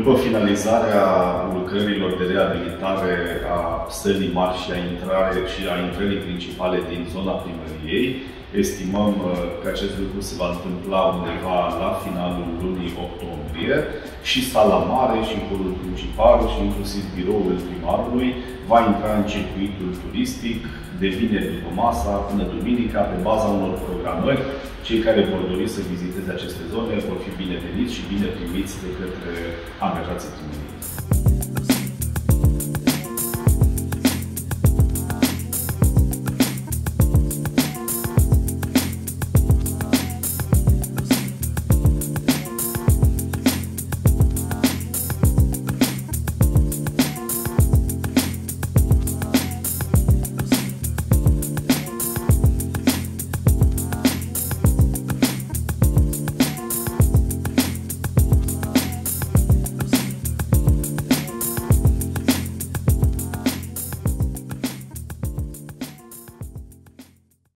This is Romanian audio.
După finalizarea lucrărilor de reabilitare a sălii mari și a intrării principale din zona primăriei, estimăm că acest lucru se va întâmpla undeva la finalul lunii octombrie și sala mare și holul principal și inclusiv biroul primarului va intra în circuitul turistic de vineri după masa până duminica pe baza unor programări. Cei care vor dori să viziteze aceste zone vor fi bineveniți și bine primiți de către angajații primăriei.